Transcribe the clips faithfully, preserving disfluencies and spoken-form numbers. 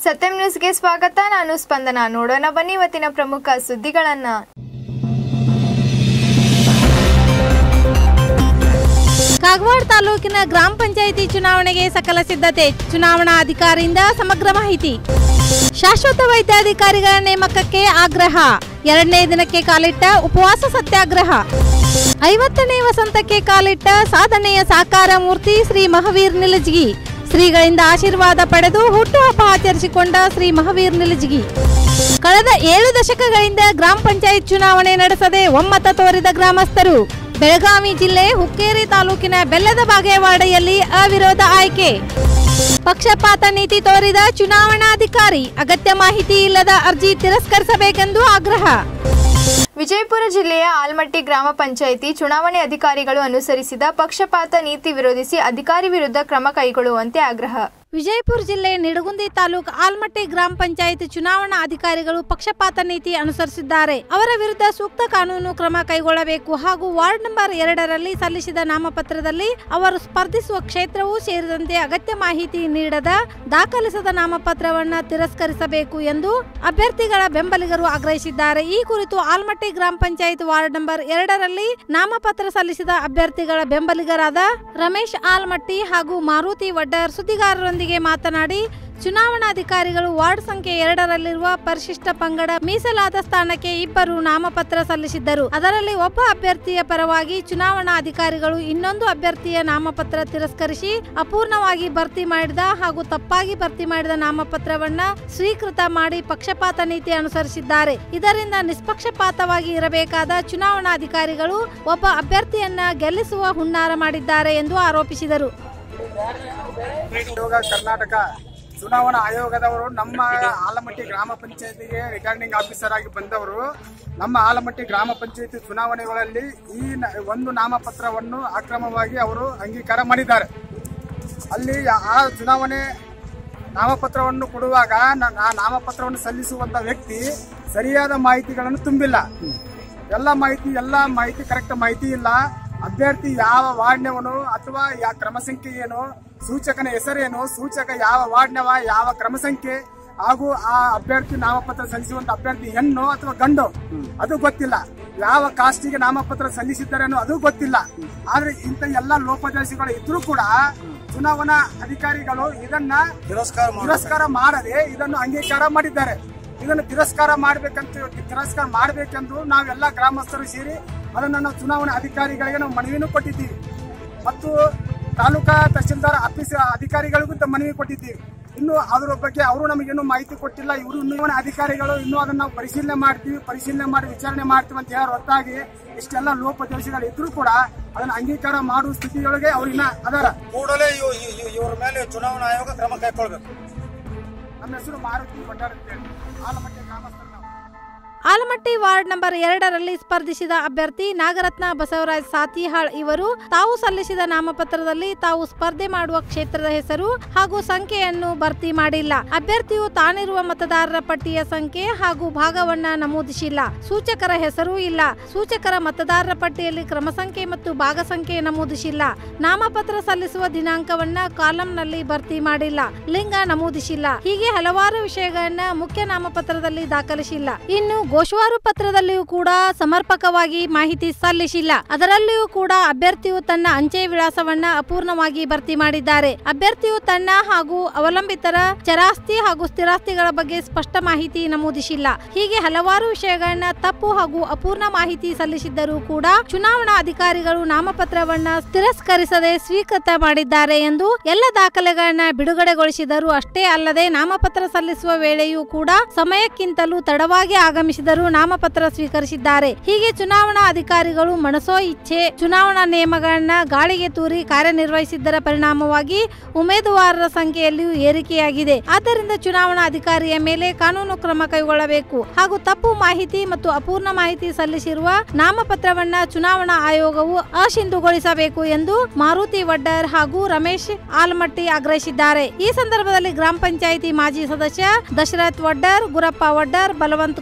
ಸತ್ಯಂ ನ್ಯೂಸ್ಗೆ ಸ್ವಾಗತ. ನಾನು ಸ್ಪಂದನ. ನೋಡೋಣ ಬನ್ನಿ ಇವತ್ತಿನ ಪ್ರಮುಖ ಸುದ್ದಿಗಳನ್ನ. ಕಾಗವಾಡ ತಾಲೂಕಿನ ಗ್ರಾಮ ಪಂಚಾಯಿತಿ ಚುನಾವಣೆಗೆ ಸಕಲ ಸಿದ್ಧತೆ, ಚುನಾವಣಾ ಅಧಿಕಾರಿಯಿಂದ ಸಮಗ್ರ ಮಾಹಿತಿ. ಶಾಶ್ವತ ವೈದ್ಯಾಧಿಕಾರಿಗಳ ನೇಮಕಕ್ಕೆ ಆಗ್ರಹ, ಎರಡನೇ ದಿನಕ್ಕೆ ಕಾಲಿಟ್ಟ ಉಪವಾಸ ಸತ್ಯಾಗ್ರಹ. ಐವತ್ತನೇ ವಸಂತಕ್ಕೆ ಕಾಲಿಟ್ಟ ಸಾಧನೆಯ ಸಾಕಾರ ಮೂರ್ತಿ ಶ್ರೀ ಮಹಾವೀರ್ ನಿಲಜಗಿ. ಶ್ರೀಗಳಿಂದ ಆಶೀರ್ವಾದ ಪಡೆದು ಹುಟ್ಟುಹಬ್ಬ ಆಚರಿಸಿಕೊಂಡ ಶ್ರೀ ಮಹಾವೀರ್ ನಿಲಜಗಿ. ಕಳೆದ ಏಳು ದಶಕಗಳಿಂದ ಗ್ರಾಮ ಪಂಚಾಯತ್ ಚುನಾವಣೆ ನಡೆಸದೆ ಒಮ್ಮತ ತೋರಿದ ಗ್ರಾಮಸ್ಥರು. ಬೆಳಗಾವಿ ಜಿಲ್ಲೆ ಹುಕ್ಕೇರಿ ತಾಲೂಕಿನ ಬೆಲ್ಲದ ಬಾಗೇವಾಡಿಯಲ್ಲಿ ಅವಿರೋಧ ಆಯ್ಕೆ. ಪಕ್ಷಪಾತ ನೀತಿ ತೋರಿದ ಚುನಾವಣಾಧಿಕಾರಿ, ಅಗತ್ಯ ಮಾಹಿತಿ ಇಲ್ಲದ ಅರ್ಜಿ ತಿರಸ್ಕರಿಸಬೇಕೆಂದು ಆಗ್ರಹ. ವಿಜಯಪುರ ಜಿಲ್ಲೆಯ ಆಲಮಟ್ಟಿ ಗ್ರಾಮ ಪಂಚಾಯಿತಿ ಚುನಾವಣೆ ಅಧಿಕಾರಿಗಳು ಅನುಸರಿಸಿದ ಪಕ್ಷಪಾತ ನೀತಿ ವಿರೋಧಿಸಿ ಅಧಿಕಾರಿ ವಿರುದ್ಧ ಕ್ರಮ ಕೈಗೊಳ್ಳುವಂತೆ ಆಗ್ರಹ. ವಿಜಯಪುರ ಜಿಲ್ಲೆ ನಿಡಗುಂದಿ ತಾಲೂಕು ಆಲಮಟ್ಟಿ ಗ್ರಾಮ ಪಂಚಾಯಿತಿ ಚುನಾವಣಾ ಅಧಿಕಾರಿಗಳು ಪಕ್ಷಪಾತ ನೀತಿ ಅನುಸರಿಸಿದ್ದಾರೆ. ಅವರ ವಿರುದ್ಧ ಸೂಕ್ತ ಕಾನೂನು ಕ್ರಮ ಕೈಗೊಳ್ಳಬೇಕು ಹಾಗೂ ವಾರ್ಡ್ ನಂಬರ್ ಎರಡರಲ್ಲಿ ಸಲ್ಲಿಸಿದ ನಾಮಪತ್ರದಲ್ಲಿ ಅವರು ಸ್ಪರ್ಧಿಸುವ ಕ್ಷೇತ್ರವೂ ಸೇರಿದಂತೆ ಅಗತ್ಯ ಮಾಹಿತಿ ನೀಡದ ದಾಖಲಿಸದ ನಾಮಪತ್ರವನ್ನು ತಿರಸ್ಕರಿಸಬೇಕು ಎಂದು ಅಭ್ಯರ್ಥಿಗಳ ಬೆಂಬಲಿಗರು ಆಗ್ರಹಿಸಿದ್ದಾರೆ. ಈ ಕುರಿತು ಆಲಮಟ್ಟಿ ಗ್ರಾಮ ಪಂಚಾಯತ್ ವಾರ್ಡ್ ನಂಬರ್ ಎರಡರಲ್ಲಿ ನಾಮಪತ್ರ ಸಲ್ಲಿಸಿದ ಅಭ್ಯರ್ಥಿಗಳ ಬೆಂಬಲಿಗರಾದ ರಮೇಶ್ ಆಲಮಟ್ಟಿ ಹಾಗೂ ಮಾರುತಿ ವಡ್ಡರ್ ಸುದ್ದಿಗಾರರೊಂದಿಗೆ ಮಾತನಾಡಿ, ಚುನಾವಣಾಧಿಕಾರಿಗಳು ವಾರ್ಡ್ ಸಂಖ್ಯೆ ಎರಡರಲ್ಲಿರುವ ಪರಿಶಿಷ್ಟ ಪಂಗಡ ಮೀಸಲಾದ ಸ್ಥಾನಕ್ಕೆ ಇಬ್ಬರು ನಾಮಪತ್ರ ಸಲ್ಲಿಸಿದ್ದರು. ಅದರಲ್ಲಿ ಒಬ್ಬ ಅಭ್ಯರ್ಥಿಯ ಪರವಾಗಿ ಚುನಾವಣಾ ಅಧಿಕಾರಿಗಳು ಇನ್ನೊಂದು ಅಭ್ಯರ್ಥಿಯ ನಾಮಪತ್ರ ತಿರಸ್ಕರಿಸಿ ಅಪೂರ್ಣವಾಗಿ ಭರ್ತಿ ಮಾಡಿದ ಹಾಗೂ ತಪ್ಪಾಗಿ ಭರ್ತಿ ಮಾಡಿದ ನಾಮಪತ್ರವನ್ನ ಸ್ವೀಕೃತ ಮಾಡಿ ಪಕ್ಷಪಾತ ನೀತಿ ಅನುಸರಿಸಿದ್ದಾರೆ. ಇದರಿಂದ ನಿಷ್ಪಕ್ಷಪಾತವಾಗಿ ಇರಬೇಕಾದ ಚುನಾವಣಾಧಿಕಾರಿಗಳು ಒಬ್ಬ ಅಭ್ಯರ್ಥಿಯನ್ನ ಗೆಲ್ಲಿಸುವ ಹುನ್ನಾರ ಮಾಡಿದ್ದಾರೆ ಎಂದು ಆರೋಪಿಸಿದರು. ಕರ್ನಾಟಕ ಚುನಾವಣಾ ಆಯೋಗದವರು ನಮ್ಮ ಆಲಮಟ್ಟಿ ಗ್ರಾಮ ಪಂಚಾಯತಿಗೆ ರಿಟರ್ನಿಂಗ್ ಆಫೀಸರ್ ಆಗಿ ಬಂದವರು ನಮ್ಮ ಆಲಮಟ್ಟಿ ಗ್ರಾಮ ಪಂಚಾಯತಿ ಚುನಾವಣೆಗಳಲ್ಲಿ ಈ ಒಂದು ನಾಮಪತ್ರವನ್ನು ಅಕ್ರಮವಾಗಿ ಅವರು ಅಂಗೀಕಾರ ಮಾಡಿದ್ದಾರೆ. ಅಲ್ಲಿ ಆ ಚುನಾವಣೆ ನಾಮಪತ್ರವನ್ನು ಕೊಡುವಾಗ ಆ ನಾಮಪತ್ರವನ್ನು ಸಲ್ಲಿಸುವಂತ ವ್ಯಕ್ತಿ ಸರಿಯಾದ ಮಾಹಿತಿಗಳನ್ನು ತುಂಬಿಲ್ಲ. ಎಲ್ಲ ಮಾಹಿತಿ ಎಲ್ಲ ಮಾಹಿತಿ ಕರೆಕ್ಟ್ ಮಾಹಿತಿ ಇಲ್ಲ. ಅಭ್ಯರ್ಥಿ ಯಾವ ವಾರ್ಡ್ನವನು ಅಥವಾ ಯಾವ ಕ್ರಮ ಸಂಖ್ಯೆ ಏನು, ಸೂಚಕನ ಹೆಸರೇನು, ಸೂಚಕ ಯಾವ ವಾರ್ಡ್ನವ, ಯಾವ ಕ್ರಮ ಸಂಖ್ಯೆ ಹಾಗೂ ಆ ಅಭ್ಯರ್ಥಿ ನಾಮಪತ್ರ ಸಲ್ಲಿಸುವಂತ ಅಭ್ಯರ್ಥಿ ಹೆಣ್ಣು ಅಥವಾ ಗಂಡು ಅದು ಗೊತ್ತಿಲ್ಲ. ಯಾವ ಕಾಸ್ಟಿಗೆ ನಾಮಪತ್ರ ಸಲ್ಲಿಸಿದ್ದಾರೆ ಅನ್ನೋ ಅದು ಗೊತ್ತಿಲ್ಲ. ಆದ್ರೆ ಇಂಥ ಎಲ್ಲ ಲೋಪದೋಷಗಳು ಇದ್ರೂ ಕೂಡ ಚುನಾವಣಾ ಅಧಿಕಾರಿಗಳು ಇದನ್ನ ತಿರಸ್ಕಾರ ಮಾಡದೆ ಇದನ್ನು ಅಂಗೀಕಾರ ಮಾಡಿದ್ದಾರೆ. ಇದನ್ನು ತಿರಸ್ಕಾರ ಮಾಡ್ಬೇಕಂತ ತಿರಸ್ಕಾರ ಮಾಡ್ಬೇಕೆಂದು ನಾವೆಲ್ಲ ಗ್ರಾಮಸ್ಥರು ಸೇರಿ ಅದನ್ನು ನಾವು ಚುನಾವಣಾ ಅಧಿಕಾರಿಗಳಿಗೆ ನಾವು ಮನವಿನೂ ಕೊಟ್ಟಿದ್ದೀವಿ ಮತ್ತು ತಾಲೂಕಾ ತಹಶೀಲ್ದಾರ್ ಆಫೀಸ್ ಅಧಿಕಾರಿಗಳಿಗೂ ಮನವಿ ಕೊಟ್ಟಿದ್ದೀವಿ. ಇನ್ನು ಅದರ ಬಗ್ಗೆ ಅವರು ನಮಗೇನು ಮಾಹಿತಿ ಕೊಟ್ಟಿಲ್ಲ. ಇವರು ಇನ್ನೂ ಅಧಿಕಾರಿಗಳು ಇನ್ನೂ ಅದನ್ನ ನಾವು ಪರಿಶೀಲನೆ ಮಾಡ್ತೀವಿ ಪರಿಶೀಲನೆ ಮಾಡಿ ವಿಚಾರಣೆ ಮಾಡ್ತೀವಿ ಅಂತ ಹೇಳೋ ಹೊರತಾಗಿ ಇಷ್ಟೆಲ್ಲ ಲೋಪದೋಷಗಳು ಇದ್ರೂ ಕೂಡ ಅದನ್ನ ಅಂಗೀಕಾರ ಮಾಡುವ ಸ್ಥಿತಿಯೊಳಗೆ ಅವ್ರಿನ್ನ ಅದರ ಕೂಡಲೇ ಇವರ ಮೇಲೆ ಚುನಾವಣಾ ಆಯೋಗ ಕ್ರಮ ಕೈಗೊಳ್ಳಬೇಕು. ನಮ್ಮ ಹೆಸರು ಮಾರುತಿ ವಡ್ಡರ್ ಅಂತೇಳಿ ಆಲಮಟ್ಟಿ ಗ್ರಾಮಸ್ಥರು. ಆಲಮಟ್ಟಿ ವಾರ್ಡ್ ನಂಬರ್ ಎರಡರಲ್ಲಿ ಸ್ಪರ್ಧಿಸಿದ ಅಭ್ಯರ್ಥಿ ನಾಗರತ್ನ ಬಸವರಾಜ್ ಸಾತಿಹಾಳ್ ಇವರು ತಾವು ಸಲ್ಲಿಸಿದ ನಾಮಪತ್ರದಲ್ಲಿ ತಾವು ಸ್ಪರ್ಧೆ ಮಾಡುವ ಕ್ಷೇತ್ರದ ಹೆಸರು ಹಾಗೂ ಸಂಖ್ಯೆಯನ್ನು ಭರ್ತಿ ಮಾಡಿಲ್ಲ. ಅಭ್ಯರ್ಥಿಯು ತಾನಿರುವ ಮತದಾರರ ಪಟ್ಟಿಯ ಸಂಖ್ಯೆ ಹಾಗೂ ಭಾಗವನ್ನ ನಮೂದಿಸಿಲ್ಲ. ಸೂಚಕರ ಹೆಸರು ಇಲ್ಲ. ಸೂಚಕರ ಮತದಾರರ ಪಟ್ಟಿಯಲ್ಲಿ ಕ್ರಮ ಸಂಖ್ಯೆ ಮತ್ತು ಭಾಗ ಸಂಖ್ಯೆ ನಮೂದಿಸಿಲ್ಲ. ನಾಮಪತ್ರ ಸಲ್ಲಿಸುವ ದಿನಾಂಕವನ್ನ ಕಾಲಂನಲ್ಲಿ ಭರ್ತಿ ಮಾಡಿಲ್ಲ. ಲಿಂಗ ನಮೂದಿಸಿಲ್ಲ. ಹೀಗೆ ಹಲವಾರು ವಿಷಯಗಳನ್ನ ಮುಖ್ಯ ನಾಮಪತ್ರದಲ್ಲಿ ದಾಖಲಿಸಿಲ್ಲ. ಇನ್ನು ಘೋಷವಾರು ಪತ್ರದಲ್ಲಿಯೂ ಕೂಡ ಸಮರ್ಪಕವಾಗಿ ಮಾಹಿತಿ ಸಲ್ಲಿಸಿಲ್ಲ. ಅದರಲ್ಲಿಯೂ ಕೂಡ ಅಭ್ಯರ್ಥಿಯು ತನ್ನ ಅಂಚೆ ವಿಳಾಸವನ್ನ ಅಪೂರ್ಣವಾಗಿ ಭರ್ತಿ ಮಾಡಿದ್ದಾರೆ. ಅಭ್ಯರ್ಥಿಯು ತನ್ನ ಹಾಗೂ ಅವಲಂಬಿತರ ಚರಾಸ್ತಿ ಹಾಗೂ ಸ್ಥಿರಾಸ್ತಿಗಳ ಬಗ್ಗೆ ಸ್ಪಷ್ಟ ಮಾಹಿತಿ ನಮೂದಿಸಿಲ್ಲ. ಹೀಗೆ ಹಲವಾರು ವಿಷಯಗಳನ್ನ ತಪ್ಪು ಹಾಗೂ ಅಪೂರ್ಣ ಮಾಹಿತಿ ಸಲ್ಲಿಸಿದ್ದರೂ ಕೂಡ ಚುನಾವಣಾ ಅಧಿಕಾರಿಗಳು ನಾಮಪತ್ರವನ್ನ ತಿರಸ್ಕರಿಸದೆ ಸ್ವೀಕೃತ ಮಾಡಿದ್ದಾರೆ ಎಂದು ಎಲ್ಲ ದಾಖಲೆಗಳನ್ನ ಬಿಡುಗಡೆಗೊಳಿಸಿದರು. ಅಷ್ಟೇ ಅಲ್ಲದೆ ನಾಮಪತ್ರ ಸಲ್ಲಿಸುವ ವೇಳೆಯೂ ಕೂಡ ಸಮಯಕ್ಕಿಂತಲೂ ತಡವಾಗಿ ಆಗಮಿಸಿದರು ನಾಮಪತ್ರ ಸ್ವೀಕರಿಸಿದ್ದಾರೆ. ಹೀಗೆ ಚುನಾವಣಾ ಅಧಿಕಾರಿಗಳು ಮನಸೋ ಇಚ್ಛೆ ಚುನಾವಣಾ ನಿಯಮಗಳನ್ನ ಗಾಳಿಗೆ ತೂರಿ ಕಾರ್ಯನಿರ್ವಹಿಸಿದ್ದರ ಪರಿಣಾಮವಾಗಿ ಉಮೇದುವಾರರ ಸಂಖ್ಯೆಯಲ್ಲಿಯೂ ಏರಿಕೆಯಾಗಿದೆ. ಆದ್ದರಿಂದ ಚುನಾವಣಾ ಅಧಿಕಾರಿಯ ಮೇಲೆ ಕಾನೂನು ಕ್ರಮ ಕೈಗೊಳ್ಳಬೇಕು ಹಾಗೂ ತಪ್ಪು ಮಾಹಿತಿ ಮತ್ತು ಅಪೂರ್ಣ ಮಾಹಿತಿ ಸಲ್ಲಿಸಿರುವ ನಾಮಪತ್ರವನ್ನ ಚುನಾವಣಾ ಆಯೋಗವು ಅಸಿಂಧುಗೊಳಿಸಬೇಕು ಎಂದು ಮಾರುತಿ ವಡ್ಡರ್ ಹಾಗೂ ರಮೇಶ್ ಆಲಮಟ್ಟಿ ಆಗ್ರಹಿಸಿದ್ದಾರೆ. ಈ ಸಂದರ್ಭದಲ್ಲಿ ಗ್ರಾಮ ಪಂಚಾಯಿತಿ ಮಾಜಿ ಸದಸ್ಯ ದಶರಥ್ ವಡ್ಡರ್, ಗುರಪ್ಪ ವಡ್ಡರ್, ಬಲವಂತ ಕೋಳಿ,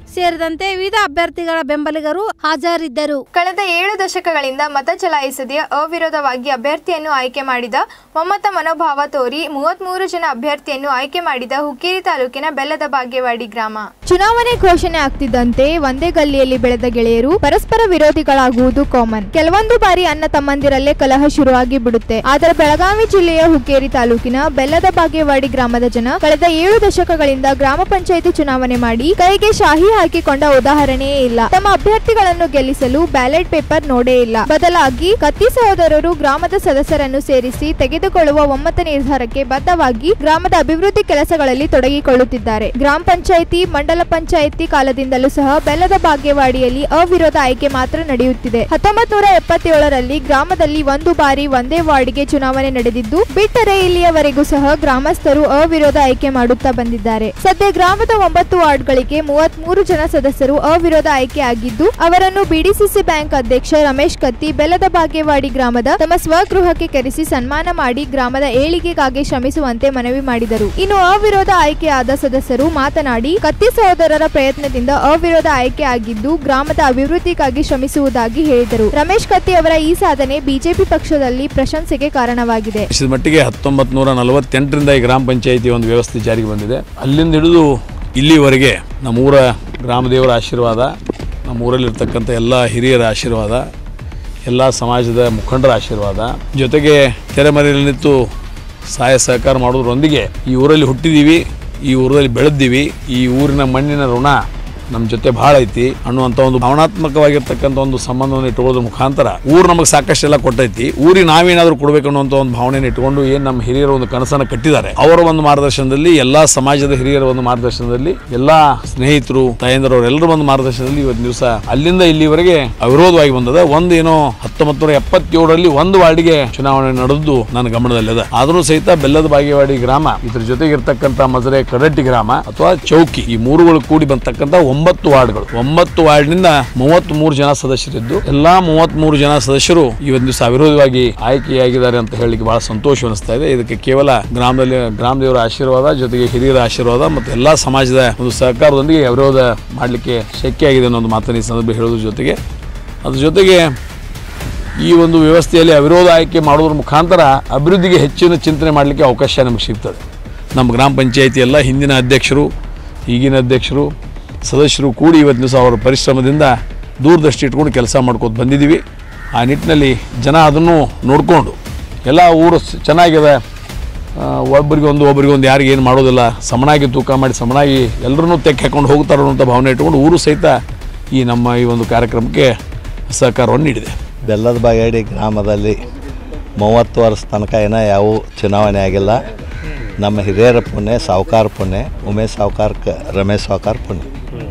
ಸೇರಿದಂತೆ ವಿವಿಧ ಅಭ್ಯರ್ಥಿಗಳ ಬೆಂಬಲಿಗರು ಹಾಜರಿದ್ದರು. ಕಳೆದ ಏಳು ದಶಕಗಳಿಂದ ಮತ ಚಲಾಯಿಸದೆ ಅವಿರೋಧವಾಗಿ ಅಭ್ಯರ್ಥಿಯನ್ನು ಆಯ್ಕೆ ಮಾಡಿದ ಒಮ್ಮತ ಮನೋಭಾವ ತೋರಿ ಮೂವತ್ಮೂರು ಜನ ಅಭ್ಯರ್ಥಿಯನ್ನು ಆಯ್ಕೆ ಮಾಡಿದ ಹುಕ್ಕೇರಿ ತಾಲೂಕಿನ ಬೆಲ್ಲದ ಬಾಗೇವಾಡಿ ಗ್ರಾಮ. ಚುನಾವಣೆ ಘೋಷಣೆ ಆಗ್ತಿದ್ದಂತೆ ಒಂದೇ ಗಲ್ಲಿಯಲ್ಲಿ ಬೆಳೆದ ಗೆಳೆಯರು ಪರಸ್ಪರ ವಿರೋಧಿಗಳಾಗುವುದು ಕಾಮನ್. ಕೆಲವೊಂದು ಬಾರಿ ಅಣ್ಣ ತಮ್ಮಂದಿರಲ್ಲೇ ಕಲಹ ಶುರುವಾಗಿ ಬಿಡುತ್ತೆ. ಆದರೆ ಬೆಳಗಾವಿ ಜಿಲ್ಲೆಯ ಹುಕ್ಕೇರಿ ತಾಲೂಕಿನ ಬೆಲ್ಲದ ಬಾಗೇವಾಡಿ ಗ್ರಾಮದ ಜನ ಕಳೆದ ಏಳು ದಶಕಗಳಿಂದ ಗ್ರಾಮ ಪಂಚಾಯಿತಿ ಚುನಾವಣೆ ಮಾಡಿ ಕೈಗೆ ಶಾಹಿ ಹಾಕಿಕೊಂಡ ಉದಾಹರಣೆಯೇ ಇಲ್ಲ. ತಮ್ಮ ಅಭ್ಯರ್ಥಿಗಳನ್ನು ಗೆಲ್ಲಿಸಲು ಬ್ಯಾಲೆಟ್ ಪೇಪರ್ ನೋಡೇ ಇಲ್ಲ. ಬದಲಾಗಿ ಕತ್ತಿ ಸಹೋದರರು ಗ್ರಾಮದ ಸದಸ್ಯರನ್ನು ಸೇರಿಸಿ ತೆಗೆದುಕೊಳ್ಳುವ ಒಮ್ಮತ ನಿರ್ಧಾರಕ್ಕೆ ಬದ್ಧವಾಗಿ ಗ್ರಾಮದ ಅಭಿವೃದ್ಧಿ ಕೆಲಸಗಳಲ್ಲಿ ತೊಡಗಿಕೊಳ್ಳುತ್ತಿದ್ದಾರೆ. ಗ್ರಾಮ ಪಂಚಾಯಿತಿ ಮಂಡಲ ಪಂಚಾಯಿತಿ ಕಾಲದಿಂದಲೂ ಸಹ ಬೆಲ್ಲದ ಬಾಗೇವಾಡಿಯಲ್ಲಿ ಅವಿರೋಧ ಆಯ್ಕೆ ಮಾತ್ರ ನಡೆಯುತ್ತಿದೆ. ಹತ್ತೊಂಬತ್ ನೂರ ಎಪ್ಪತ್ತೇಳರಲ್ಲಿ ಗ್ರಾಮದಲ್ಲಿ ಒಂದು ಬಾರಿ ಒಂದೇ ವಾರ್ಡ್ಗೆ ಚುನಾವಣೆ ನಡೆದಿದ್ದು ಬಿಟ್ಟರೆ ಇಲ್ಲಿಯವರೆಗೂ ಸಹ ಗ್ರಾಮಸ್ಥರು ಅವಿರೋಧ ಆಯ್ಕೆ ಮಾಡುತ್ತಾ ಬಂದಿದ್ದಾರೆ. ಸದ್ಯ ಗ್ರಾಮದ ಒಂಬತ್ತು ವಾರ್ಡ್ಗಳಿಗೆ ಮೂವತ್ತ್ ಮೂರು ಜನ ಸದಸ್ಯರು ಅವಿರೋಧ ಆಯ್ಕೆ ಆಗಿದ್ದು ಅವರನ್ನು ಬಿಡಿಸಿಸಿ ಬ್ಯಾಂಕ್ ಅಧ್ಯಕ್ಷ ರಮೇಶ್ ಕತ್ತಿ ಬೆಲ್ಲದ ಬಾಗೇವಾಡಿ ಗ್ರಾಮದ ತಮ್ಮ ಸ್ವಗೃಹಕ್ಕೆ ಕರೆಸಿ ಸನ್ಮಾನ ಮಾಡಿ ಗ್ರಾಮದ ಏಳಿಗೆಗಾಗಿ ಶ್ರಮಿಸುವಂತೆ ಮನವಿ ಮಾಡಿದರು. ಇನ್ನು ಅವಿರೋಧ ಆಯ್ಕೆಯಾದ ಸದಸ್ಯರು ಮಾತನಾಡಿ ಕತ್ತಿ ಸಹೋದರರ ಪ್ರಯತ್ನದಿಂದ ಅವಿರೋಧ ಆಯ್ಕೆ ಆಗಿದ್ದು ಗ್ರಾಮದ ಅಭಿವೃದ್ಧಿಗಾಗಿ ಶ್ರಮಿಸುವುದಾಗಿ ಹೇಳಿದರು. ರಮೇಶ್ ಕತ್ತಿ ಅವರ ಈ ಸಾಧನೆ ಬಿಜೆಪಿ ಪಕ್ಷದಲ್ಲಿ ಪ್ರಶಂಸೆಗೆ ಕಾರಣವಾಗಿದೆ. ಮಟ್ಟಿಗೆ ಹತ್ತೊಂಬತ್ ನೂರ ನಲವತ್ತೆಂಟರಿಂದ ಈ ಗ್ರಾಮ ಪಂಚಾಯಿತಿ ಒಂದು ವ್ಯವಸ್ಥೆ ಜಾರಿಗೆ ಬಂದಿದೆ. ಅಲ್ಲಿಂದ ಹಿಡಿದು ಇಲ್ಲಿವರೆಗೆ ನಮ್ಮೂರ ಗ್ರಾಮದೇವರ ಆಶೀರ್ವಾದ, ನಮ್ಮೂರಲ್ಲಿರ್ತಕ್ಕಂಥ ಎಲ್ಲ ಹಿರಿಯರ ಆಶೀರ್ವಾದ, ಎಲ್ಲ ಸಮಾಜದ ಮುಖಂಡರ ಆಶೀರ್ವಾದ, ಜೊತೆಗೆ ತೆರೆಮರೆಯಲ್ಲಿ ನಿಂತು ಸಹಾಯ ಸಹಕಾರ ಮಾಡೋದ್ರೊಂದಿಗೆ ಈ ಊರಲ್ಲಿ ಹುಟ್ಟಿದ್ದೀವಿ, ಈ ಊರಲ್ಲಿ ಬೆಳೆದಿದ್ದೀವಿ, ಈ ಊರಿನ ಮಣ್ಣಿನ ಋಣ ನಮ್ಮ ಜೊತೆ ಭಾಳ ಐತಿ ಅನ್ನುವಂಥ ಒಂದು ಭಾವನಾತ್ಮಕವಾಗಿರ್ತಕ್ಕಂಥ ಒಂದು ಸಂಬಂಧವನ್ನು ಇಟ್ಕೊಳ್ಳೋದ್ರ ಮುಖಾಂತರ ಊರು ನಮಗೆ ಸಾಕಷ್ಟೆಲ್ಲ ಕೊಟ್ಟೈತಿ. ಊರಿಗೆ ನಾವೇನಾದರೂ ಕೊಡಬೇಕು ಅನ್ನುವಂಥ ಒಂದು ಭಾವನೆಯನ್ನು ಇಟ್ಕೊಂಡು ಏನು ನಮ್ಮ ಹಿರಿಯರ ಒಂದು ಕನಸನ್ನು ಕಟ್ಟಿದ್ದಾರೆ ಅವರ ಒಂದು ಮಾರ್ಗದರ್ಶನದಲ್ಲಿ, ಎಲ್ಲ ಸಮಾಜದ ಹಿರಿಯರ ಒಂದು ಮಾರ್ಗದರ್ಶನದಲ್ಲಿ, ಎಲ್ಲ ಸ್ನೇಹಿತರು ತಾಯಂದಿರವರೆಲ್ಲರ ಒಂದು ಮಾರ್ಗದರ್ಶನದಲ್ಲಿ ಇವತ್ತು ದಿವಸ ಅಲ್ಲಿಂದ ಇಲ್ಲಿವರೆಗೆ ಅವಿರೋಧವಾಗಿ ಬಂದದ. ಒಂದು ಏನೋ ಹತ್ತೊಂಬತ್ತು ನೂರ ಎಪ್ಪತ್ತೇಳರಲ್ಲಿ ಒಂದು ವಾರ್ಡಿಗೆ ಚುನಾವಣೆ ನಡೆದು ನನ್ನ ಗಮನದಲ್ಲಿದೆ. ಆದರೂ ಸಹಿತ ಬೆಲ್ಲದ ಬಾಗೇವಾಡಿ ಗ್ರಾಮ, ಇದ್ರ ಜೊತೆಗೆ ಇರ್ತಕ್ಕಂಥ ಮಜರೆ ಕಡಟ್ಟಿ ಗ್ರಾಮ ಅಥವಾ ಚೌಕಿ, ಈ ಮೂರುಗಳು ಕೂಡಿ ಬಂತಕ್ಕಂಥ ಒಂಬತ್ತು ವಾರ್ಡ್ಗಳು, ಒಂಬತ್ತು ವಾರ್ಡ್ನಿಂದ ಮೂವತ್ತ್ ಮೂರು ಜನ ಸದಸ್ಯರಿದ್ದು ಎಲ್ಲಾ ಮೂವತ್ತ್ ಮೂರು ಜನ ಸದಸ್ಯರು ಇವತ್ತು ದಿವಸ ಅವಿರೋಧವಾಗಿ ಆಯ್ಕೆಯಾಗಿದ್ದಾರೆ ಅಂತ ಹೇಳಲಿಕ್ಕೆ ಬಹಳ ಸಂತೋಷ ಅನಿಸ್ತಾ ಇದೆ. ಇದಕ್ಕೆ ಕೇವಲ ಗ್ರಾಮದಲ್ಲಿ ಗ್ರಾಮದೇವರ ಆಶೀರ್ವಾದ, ಜೊತೆಗೆ ಹಿರಿಯರ ಆಶೀರ್ವಾದ ಮತ್ತು ಎಲ್ಲಾ ಸಮಾಜದ ಒಂದು ಸಹಕಾರದೊಂದಿಗೆ ಅವಿರೋಧ ಮಾಡಲಿಕ್ಕೆ ಶಕ್ಯ ಆಗಿದೆ ಅನ್ನೋ ಒಂದು ಮಾತನ್ನು ಈ ಸಂದರ್ಭ ಹೇಳೋದ್ರ ಜೊತೆಗೆ ಅದ್ರ ಜೊತೆಗೆ ಈ ಒಂದು ವ್ಯವಸ್ಥೆಯಲ್ಲಿ ಅವಿರೋಧ ಆಯ್ಕೆ ಮಾಡೋದ್ರ ಮುಖಾಂತರ ಅಭಿವೃದ್ಧಿಗೆ ಹೆಚ್ಚಿನ ಚಿಂತನೆ ಮಾಡಲಿಕ್ಕೆ ಅವಕಾಶ ನಮಗೆ ಸಿಗ್ತದೆ. ನಮ್ಮ ಗ್ರಾಮ ಪಂಚಾಯಿತಿ ಎಲ್ಲ ಹಿಂದಿನ ಅಧ್ಯಕ್ಷರು, ಈಗಿನ ಅಧ್ಯಕ್ಷರು, ಸದಸ್ಯರು ಕೂಡಿ ಇವತ್ತು ದಿವಸ ಅವರ ಪರಿಶ್ರಮದಿಂದ ದೂರದೃಷ್ಟಿ ಇಟ್ಕೊಂಡು ಕೆಲಸ ಮಾಡ್ಕೊಂಡು ಬಂದಿದ್ದೀವಿ. ಆ ನಿಟ್ಟಿನಲ್ಲಿ ಜನ ಅದನ್ನು ನೋಡಿಕೊಂಡು ಎಲ್ಲ ಊರು ಚೆನ್ನಾಗಿದೆ, ಒಬ್ಬರಿಗೆ ಒಂದು ಒಬ್ಬರಿಗೆ ಒಂದು ಯಾರಿಗೆ ಏನು ಮಾಡೋದಿಲ್ಲ, ಸಮನಾಗಿ ತೂಕ ಮಾಡಿ ಸಮನಾಗಿ ಎಲ್ಲರನ್ನೂ ತೆಕ್ಕೆ ಹಾಕೊಂಡು ಹೋಗ್ತಾರೆ ಅನ್ನೋಂಥ ಭಾವನೆ ಇಟ್ಕೊಂಡು ಊರು ಸಹಿತ ಈ ನಮ್ಮ ಈ ಒಂದು ಕಾರ್ಯಕ್ರಮಕ್ಕೆ ಸಹಕಾರವನ್ನು ನೀಡಿದೆ. ಬೆಲ್ಲದ ಬಾಗೇವಾಡಿ ಗ್ರಾಮದಲ್ಲಿ ಮೂವತ್ತು ವರ್ಷ ತನಕ ಏನೋ ಯಾವ ಚುನಾವಣೆ ಆಗಿಲ್ಲ. ನಮ್ಮ ಹಿರಿಯರ ಪುಣ್ಯ, ಸಾವುಕಾರ ಪುಣ್ಯ, ಉಮೇಶ್ ಸಾವುಕಾರಕ್ಕೆ ರಮೇಶ್ ಸಾವುಕಾರ ಪುಣ್ಯ.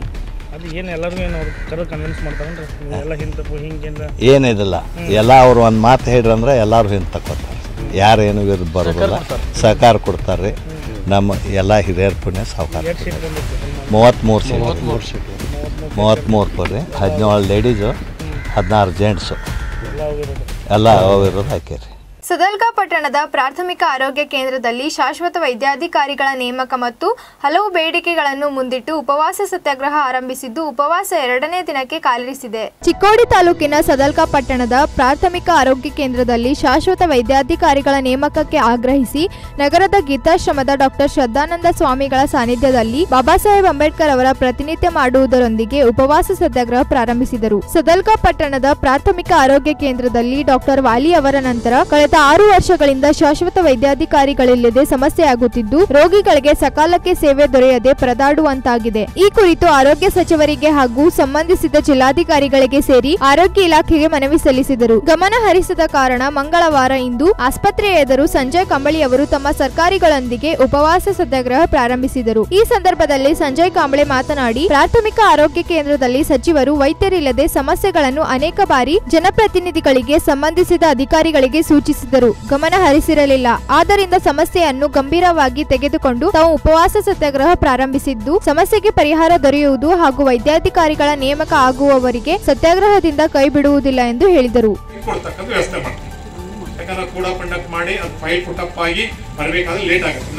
ಏನಿದಿಲ್ಲ, ಎಲ್ಲ ಅವ್ರು ಒಂದು ಮಾತು ಹೇಳ್ರಂದ್ರೆ ಎಲ್ಲರೂ ಹಿಂದೆ ತಗೋತಾರೆ, ಯಾರು ಏನು ವಿರುದ್ಧ ಬರೋದಿಲ್ಲ, ಸಹಕಾರ ಕೊಡ್ತಾರೆ. ನಮ್ಮ ಎಲ್ಲ ಹಿರಿಯರ ಪುಣ್ಯ ಸಾವುಕಾರ ಮೂವತ್ತ್ಮೂರು ಸೀಟ್ ಮೂವತ್ತ್ಮೂರು ಪುರಿ, ಹದಿನೇಳು ಲೇಡೀಸು, ಹದಿನಾರು ಜೆಂಟ್ಸು, ಎಲ್ಲ ಅವಿರೋಧ ಹಾಕ್ಯಾರಿ. ಸದಲ್ಗಾ ಪಟ್ಟಣದ ಪ್ರಾಥಮಿಕ ಆರೋಗ್ಯ ಕೇಂದ್ರದಲ್ಲಿ ಶಾಶ್ವತ ವೈದ್ಯಾಧಿಕಾರಿಗಳ ನೇಮಕ ಮತ್ತು ಹಲವು ಬೇಡಿಕೆಗಳನ್ನು ಮುಂದಿಟ್ಟು ಉಪವಾಸ ಸತ್ಯಾಗ್ರಹ ಆರಂಭಿಸಿದ್ದು ಉಪವಾಸ ಎರಡನೇ ದಿನಕ್ಕೆ ಕಾಲಿರಿಸಿದೆ. ಚಿಕ್ಕೋಡಿ ತಾಲೂಕಿನ ಸದಲ್ಗಾ ಪಟ್ಟಣದ ಪ್ರಾಥಮಿಕ ಆರೋಗ್ಯ ಕೇಂದ್ರದಲ್ಲಿ ಶಾಶ್ವತ ವೈದ್ಯಾಧಿಕಾರಿಗಳ ನೇಮಕಕ್ಕೆ ಆಗ್ರಹಿಸಿ ನಗರದ ಗೀತಾಶ್ರಮದ ಡಾಕ್ಟರ್ ಶ್ರದ್ಧಾನಂದ ಸ್ವಾಮಿಗಳ ಸಾನ್ನಿಧ್ಯದಲ್ಲಿ ಬಾಬಾ ಸಾಹೇಬ್ ಅಂಬೇಡ್ಕರ್ ಅವರ ಪ್ರತಿನಿತ್ಯ ಮಾಡುವುದರೊಂದಿಗೆ ಉಪವಾಸ ಸತ್ಯಾಗ್ರಹ ಪ್ರಾರಂಭಿಸಿದರು. ಸದಲ್ಗಾ ಪಟ್ಟಣದ ಪ್ರಾಥಮಿಕ ಆರೋಗ್ಯ ಕೇಂದ್ರದಲ್ಲಿ ಡಾಕ್ಟರ್ ವಾಲಿ ಅವರ ನಂತರ ಕಳೆದ ಆರು ವರ್ಷಗಳಿಂದ ಶಾಶ್ವತ ವೈದ್ಯಾಧಿಕಾರಿಗಳಿಲ್ಲದೆ ಸಮಸ್ಯೆಯಾಗುತ್ತಿದ್ದು ರೋಗಿಗಳಿಗೆ ಸಕಾಲಕ್ಕೆ ಸೇವೆ ದೊರೆಯದೆ ಪರದಾಡುವಂತಾಗಿದೆ. ಈ ಕುರಿತು ಆರೋಗ್ಯ ಸಚಿವರಿಗೆ ಹಾಗೂ ಸಂಬಂಧಿಸಿದ ಜಿಲ್ಲಾಧಿಕಾರಿಗಳಿಗೆ ಸೇರಿ ಆರೋಗ್ಯ ಇಲಾಖೆಗೆ ಮನವಿ ಸಲ್ಲಿಸಿದರು. ಗಮನ ಹರಿಸದ ಕಾರಣ ಮಂಗಳವಾರ ಇಂದು ಆಸ್ಪತ್ರೆಯ ಎದುರು ಸಂಜಯ್ ಕಾಂಬಳಿ ಅವರು ತಮ್ಮ ಸರ್ಕಾರಿಗಳೊಂದಿಗೆ ಉಪವಾಸ ಸತ್ಯಾಗ್ರಹ ಪ್ರಾರಂಭಿಸಿದರು. ಈ ಸಂದರ್ಭದಲ್ಲಿ ಸಂಜಯ್ ಕಾಂಬಳೆ ಮಾತನಾಡಿ, ಪ್ರಾಥಮಿಕ ಆರೋಗ್ಯ ಕೇಂದ್ರದಲ್ಲಿ ಸಚಿವರು ವೈದ್ಯರಿಲ್ಲದೆ ಸಮಸ್ಯೆಗಳನ್ನು ಅನೇಕ ಬಾರಿ ಜನಪ್ರತಿನಿಧಿಗಳಿಗೆ ಸಂಬಂಧಿಸಿದ ಅಧಿಕಾರಿಗಳಿಗೆ ಸೂಚಿಸಿದರು. ಗಮನ ಹರಿಸಿರಲಿಲ್ಲ. ಆದ್ದರಿಂದ ಸಮಸ್ಯೆಯನ್ನು ಗಂಭೀರವಾಗಿ ತೆಗೆದುಕೊಂಡು ತಾವು ಉಪವಾಸ ಸತ್ಯಾಗ್ರಹ ಪ್ರಾರಂಭಿಸಿದ್ದು ಸಮಸ್ಯೆಗೆ ಪರಿಹಾರ ದೊರೆಯುವುದು ಹಾಗೂ ವೈದ್ಯಾಧಿಕಾರಿಗಳ ನೇಮಕ ಆಗುವವರಿಗೆ ಸತ್ಯಾಗ್ರಹದಿಂದ ಕೈ ಬಿಡುವುದಿಲ್ಲ ಎಂದು ಹೇಳಿದರು. ತನಕ ಕೂಡ ಕಂಡಕ್ಟ್ ಮಾಡಿ ಅದು ಫೈಲ್ ಪುಟಪ್ ಆಗಿ ಬರಬೇಕಾದ್ರೆ ಲೇಟ್ ಆಗುತ್ತೆ.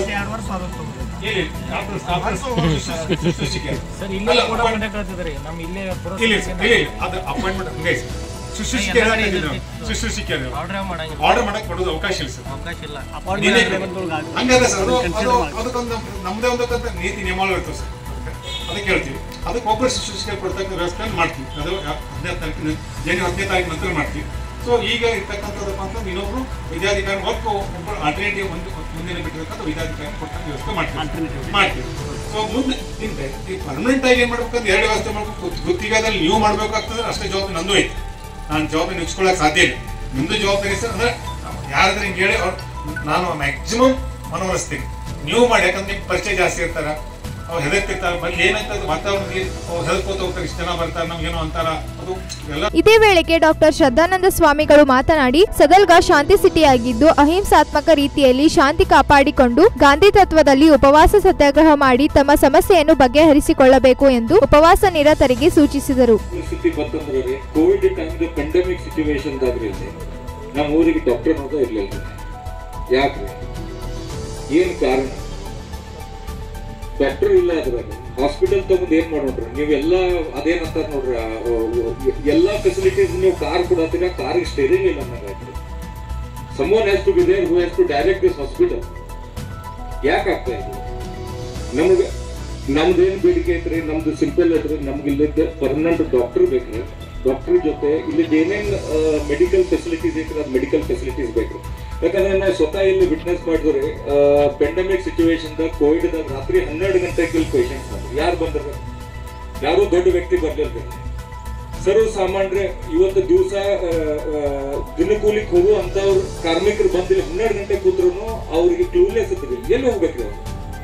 ಆರ್ಡರ್ ಮಾಡಕ್ ಕೊಡೋದು ಅವಕಾಶ ಇಲ್ಲ ಸರ್. ಹಂಗಾದ್ರೆ ಸರ್ ಅದಕ್ಕೊಂದು ನಮ್ದೇ ಒಂದಕ್ಕಂತ ನೀತಿ ನಿಯಮಗಳು ಇರ್ತವೆ ಸರ್. ಅದಕ್ಕೆ ಹೇಳ್ತೀವಿ, ಅದಕ್ಕೆ ಒಬ್ಬರು ಶಿಕ್ಷಕರಿಗೆ ಕೊಡ್ತಕ್ಕಂಥ ವ್ಯವಸ್ಥೆ ಮಾಡ್ತೀವಿ. ಅದು ಹದಿನೈದು ತಾರೀಕು ಜನ ಹದಿನೈದು ತಾರೀಕು ನಂತರ ಮಾಡ್ತೀವಿ. ಸೊ ಈಗ ಇರ್ತಕ್ಕಂಥದ್ದಪ್ಪ ಅಂತ ಇನ್ನೊಬ್ರು ವಿದ್ಯಾಧಿಕಾರಿ ಒಬ್ಬರು ಒಬ್ಬರು ಆಲ್ಟರ್ನೇಟಿವ್ ಒಂದು ಮುಂದಿನ ಬಿಟ್ಟಿರ್ತಕ್ಕಂಥ ವಿದ್ಯಾಧಿಕಾರಿ ಕೊಡ್ತಕ್ಕಂಥ ವ್ಯವಸ್ಥೆ ಮಾಡ್ತೀವಿ ಮಾಡ್ತೀವಿ ಸೊ ಮುಂದೆ ಈ ಪರ್ಮನೆಂಟ್ ಆಗಿ ಏನ್ ಮಾಡ್ಬೇಕಂದ್ರೆ ಎರಡು ವ್ಯವಸ್ಥೆ ಮಾಡ್ಬೇಕು. ಗುತ್ತಿಗೆದಲ್ಲಿ ನೀವು ಮಾಡ್ಬೇಕಾಗ್ತದೆ, ಅಷ್ಟೇ ಜವಾಬ್ದಾರಿ ನಂದು ಐತಿ. ನಾನು ಜವಾಬ್ದಾರಿ ನಿಲ್ಸ್ಕೊಳ್ಳೋಕೆ ಸಾಧ್ಯ ಇಲ್ಲ. ನಿಮ್ದು ಜವಾಬ್ದಾರಿ ಸರ್. ಅಂದ್ರೆ ಯಾರಾದ್ರೂ ಹಿಂಗೆ ಹೇಳಿ ಅವ್ರು ನಾನು ಮ್ಯಾಕ್ಸಿಮಮ್ ಮನವೊಲಿಸ್ತೀನಿ, ನೀವು ಮಾಡಿ. ಯಾಕಂದ್ರೆ ನಿಮ್ಗೆ ಪರಿಚಯ ಜಾಸ್ತಿ ಇರ್ತಾರ, ಅವ್ರು ಹೆದರ್ತಿರ್ತಾರೆ. ಬಲ್ಲಿ ಏನಂತ ವಾತಾವರಣ ಹೆದರ್ಕೋತ ಹೋಗ್ತಾರೆ, ಇಷ್ಟು ಜನ ಬರ್ತಾರೆ ನಮ್ಗೇನೋ ಅಂತಾರ. ಅದು ಎಲ್ಲ. ಇದೇ ವೇಳೆಗೆ ಡಾಕ್ಟರ್ ಶ್ರದ್ಧಾನಂದ ಸ್ವಾಮಿಗಳು ಮಾತನಾಡಿ, ಸದಲ್ಗ ಶಾಂತಿ ಸಿಟಿಯಾಗಿದ್ದು ಅಹಿಂಸಾತ್ಮಕ ರೀತಿಯಲ್ಲಿ ಶಾಂತಿ ಕಾಪಾಡಿಕೊಂಡು ಗಾಂಧಿ ತತ್ವದಲ್ಲಿ ಉಪವಾಸ ಸತ್ಯಾಗ್ರಹ ಮಾಡಿ ತಮ್ಮ ಸಮಸ್ಯೆಯನ್ನು ಬಗೆಹರಿಸಿಕೊಳ್ಳಬೇಕು ಎಂದು ಉಪವಾಸ ನಿರತರಿಗೆ ಸೂಚಿಸಿದರು. ಕೋವಿಡ್ ಟೈಮ್ದು ಪೆಂಡೆಮಿಕ್ ಸಿಚುವೇಶನ್ ನಮ್ಮ ಊರಿಗೆ ಡಾಕ್ಟರ್ ಅನ್ನೋದು ಇರಲಿಲ್ಲ. ಯಾಕ್ರಿ? ಏನು ಕಾರಣ? ಡಾಕ್ಟರ್ ಇಲ್ಲ ಅದ್ರಾಗ. ಹಾಸ್ಪಿಟಲ್ ತಗೊಂಡ್ ಏನ್ ಮಾಡೋಣ್ರಿ ನೀವೆಲ್ಲ ಅದೇನಂತಾರ ನೋಡ್ರಿ, ಎಲ್ಲಾ ಫೆಸಿಲಿಟೀಸ್ ನೀವು ಕಾರ್ ಕೊಡತ್ತೀರ, ಕಾರ್ ಸ್ಟೇರಿಂಗ್ ಇಲ್ಲ ಅನ್ನಂಗಾಯ್ತು. Someone has to be there who has to direct this hospital. ಯಾಕೆ ಆಗ್ತಾ ಇದೆ? ನಮ್ಗೆ ನಮ್ದೇನ್ ಬೇಡಿಕೆ ಐತ್ರಿ? ನಮ್ದು ಸಿಂಪಲ್ ಐತ್ರಿ, ನಮ್ಗೆ ಇಲ್ಲಿದ್ದ ಪರ್ಮನೆಂಟ್ ಡಾಕ್ಟರ್ ಬೇಕ್ರಿ. ಡಾಕ್ಟರ್ ಜೊತೆ ಇಲ್ಲಿ ಏನೇನ್ ಮೆಡಿಕಲ್ ಫೆಸಿಲಿಟೀಸ್ ಐತ್ರಿ ಅದು ಮೆಡಿಕಲ್ ಫೆಸಿಲಿಟೀಸ್ ಬೇಕ್ರಿ. ಯಾಕಂದ್ರೆ ನಾವು ಸ್ವತಃ ಇಲ್ಲಿ ವಿಟ್ನೆಸ್ ಮಾಡಿದ್ರೆ ಪೆಂಡೆಮಿಕ್ ಸಿಚುವೇಶನ್ ದಾಗ ಕೋವಿಡ್ ದಾಗ ರಾತ್ರಿ ಹನ್ನೆರಡು ಗಂಟೆಗೆ ಇಲ್ಲಿ ಪೇಷಂಟ್ಸ್ ಬಂದ್ರು. ಯಾರು ಬಂದ್ರ? ಯಾರು ದೊಡ್ಡ ವ್ಯಕ್ತಿ ಬರ್ಲಿಲ್ಲ. ಸರ್ವ ಸಾಮಾನ್ಯ ಇವತ್ತು ದಿವಸ ದಿನಕೂಲಿಗೆ ಹೋಗು ಅಂತವ್ರು ಕಾರ್ಮಿಕರು ಬಂದಿಲ್ಲ, ಹನ್ನೆರಡು ಗಂಟೆ ಕೂತ್ರು ಅವ್ರಿಗೆ ಕ್ಲೂಲೆಸ್ ಇದ್ರಿ. ಎಲ್ಲಿ ಹೋಗ್ಬೇಕ್ರಿ ಅವ್ರು?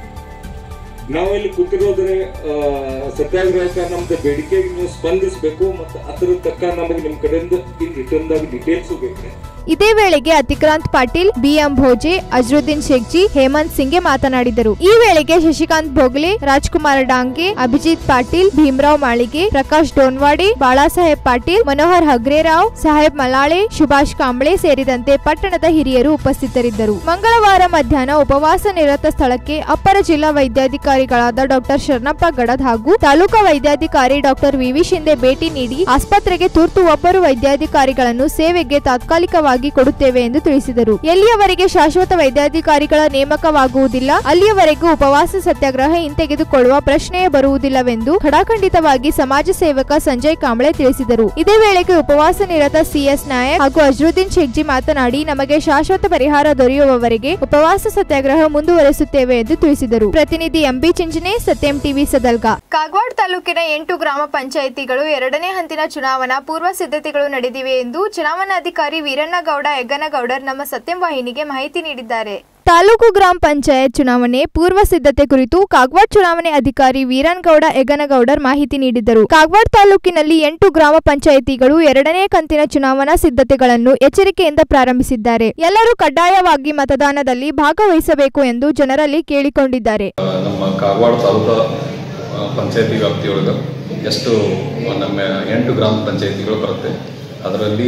ನಾವಿಲ್ಲಿ ಕೂತಿರೋದ್ರೆ ಸತ್ಯಾಗ್ರಹಕ್ಕೆ ನಮ್ದು ಬೇಡಿಕೆಗೆ ನೀವು ಸ್ಪಂದಿಸಬೇಕು ಮತ್ತು ಅದ್ರ ತಕ್ಕ ನಮಗೆ ನಿಮ್ ಕಡೆಯಿಂದ ಇನ್ ರಿಟರ್ನ್ ದಾಗ ಡೀಟೇಲ್ಸ್ ಬೇಕ್ರಿ. ಇದೇ ವೇಳೆಗೆ ಅತಿಕ್ರಾಂತ್ ಪಾಟೀಲ್, ಬಿಎಂ ಭೋಜೆ, ಅಜರುದ್ದೀನ್ ಶೇಖ್ಜಿ, ಹೇಮಂತ್ ಸಿಂಗ್ಗೆ ಮಾತನಾಡಿದರು. ಈ ವೇಳೆಗೆ ಶಶಿಕಾಂತ್ ಭೋಗ್ಲೆ, ರಾಜ್ಕುಮಾರ್ ಡಾಂಗೆ, ಅಭಿಜಿತ್ ಪಾಟೀಲ್, ಭೀಮರಾವ್ ಮಾಳಿಗೆ, ಪ್ರಕಾಶ್ ಡೋನ್ವಾಡಿ, ಬಾಳಾಸಾಹೇಬ್ ಪಾಟೀಲ್, ಮನೋಹರ್ ಹಗ್ರೇರಾವ್, ಸಾಹೇಬ್ ಮಲಾಳೆ, ಸುಭಾಷ್ ಕಾಂಬ್ಳೆ ಸೇರಿದಂತೆ ಪಟ್ಟಣದ ಹಿರಿಯರು ಉಪಸ್ಥಿತರಿದ್ದರು. ಮಂಗಳವಾರ ಮಧ್ಯಾಹ್ನ ಉಪವಾಸ ನಿರತ ಸ್ಥಳಕ್ಕೆ ಅಪರ ಜಿಲ್ಲಾ ವೈದ್ಯಾಧಿಕಾರಿಗಳಾದ ಡಾಕ್ಟರ್ ಶರಣಪ್ಪ ಗಡದ್ ಹಾಗೂ ತಾಲೂಕಾ ವೈದ್ಯಾಧಿಕಾರಿ ಡಾಕ್ಟರ್ ವಿವಿ ಶಿಂದೆ ಭೇಟಿ ನೀಡಿ ಆಸ್ಪತ್ರೆಗೆ ತುರ್ತು ಒಬ್ಬರು ವೈದ್ಯಾಧಿಕಾರಿಗಳನ್ನು ಸೇವೆಗೆ ತಾತ್ಕಾಲಿಕವಾಗಿ ಕೊಡುತ್ತೇವೆ ಎಂದು ತಿಳಿಸಿದರು. ಎಲ್ಲಿಯವರೆಗೆ ಶಾಶ್ವತ ವೈದ್ಯಾಧಿಕಾರಿಗಳ ನೇಮಕವಾಗುವುದಿಲ್ಲ ಅಲ್ಲಿಯವರೆಗೂ ಉಪವಾಸ ಸತ್ಯಾಗ್ರಹ ಹಿಂತೆಗೆದುಕೊಳ್ಳುವ ಪ್ರಶ್ನೆಯೇ ಬರುವುದಿಲ್ಲವೆಂದು ಖಡಾಖಂಡಿತವಾಗಿ ಸಮಾಜ ಸೇವಕ ಸಂಜಯ್ ಕಾಂಬ್ಳೆ ತಿಳಿಸಿದರು. ಇದೇ ವೇಳೆಗೆ ಉಪವಾಸ ನಿರತ ಸಿಎಸ್ ನಾಯಕ್ ಹಾಗೂ ಅಜರುದ್ದೀನ್ ಶೇಖ್ಜಿ ಮಾತನಾಡಿ, ನಮಗೆ ಶಾಶ್ವತ ಪರಿಹಾರ ದೊರೆಯುವವರೆಗೆ ಉಪವಾಸ ಸತ್ಯಾಗ್ರಹ ಮುಂದುವರೆಸುತ್ತೇವೆ ಎಂದು ತಿಳಿಸಿದರು. ಪ್ರತಿನಿಧಿ ಎಂಬಿ ಚಿಂಚನೆ, ಸತ್ಯಂ ಟಿವಿ ಸದಲ್ಗ. ಕಾಗವಾಡ ತಾಲೂಕಿನ ಎಂಟು ಗ್ರಾಮ ಪಂಚಾಯಿತಿಗಳು ಎರಡನೇ ಹಂತಿನ ಚುನಾವಣಾ ಪೂರ್ವ ಸಿದ್ಧತೆಗಳು ನಡೆದಿವೆ ಎಂದು ಚುನಾವಣಾಧಿಕಾರಿ ವೀರಣ್ಣ ಗೌಡ ಯಗ್ಗನಗೌಡರ್ ನಮ್ಮ ಸತ್ಯಂ ವಾಹಿನಿಗೆ ಮಾಹಿತಿ ನೀಡಿದ್ದಾರೆ. ತಾಲೂಕು ಗ್ರಾಮ ಪಂಚಾಯತ್ ಚುನಾವಣೆ ಪೂರ್ವ ಸಿದ್ಧತೆ ಕುರಿತು ಕಾಗವಾಡ ಚುನಾವಣೆ ಅಧಿಕಾರಿ ವೀರಣ್ಣಗೌಡ ಯಗ್ಗನಗೌಡರ್ ಮಾಹಿತಿ ನೀಡಿದರು. ಕಾಗವಾಡ ತಾಲೂಕಿನಲ್ಲಿ ಎಂಟು ಗ್ರಾಮ ಪಂಚಾಯಿತಿಗಳು ಎರಡನೇ ಕಂತಿನ ಚುನಾವಣಾ ಸಿದ್ಧತೆಗಳನ್ನು ಎಚ್ಚರಿಕೆಯಿಂದ ಪ್ರಾರಂಭಿಸಿದ್ದಾರೆ. ಎಲ್ಲರೂ ಕಡ್ಡಾಯವಾಗಿ ಮತದಾನದಲ್ಲಿ ಭಾಗವಹಿಸಬೇಕು ಎಂದು ಜನರಲ್ಲಿ ಕೇಳಿಕೊಂಡಿದ್ದಾರೆ. ನಮ್ಮ ಕಾಗವಾಡ ತಾಲೂಕು ಪಂಚಾಯತಿ ವ್ಯಾಪ್ತಿಯೊಳಗೆ ಎಷ್ಟು ನಮ್ಮ ಎಂಟು ಗ್ರಾಮ ಪಂಚಾಯಿತಿಗಳು ಬರುತ್ತೆ. ಅದರಲ್ಲಿ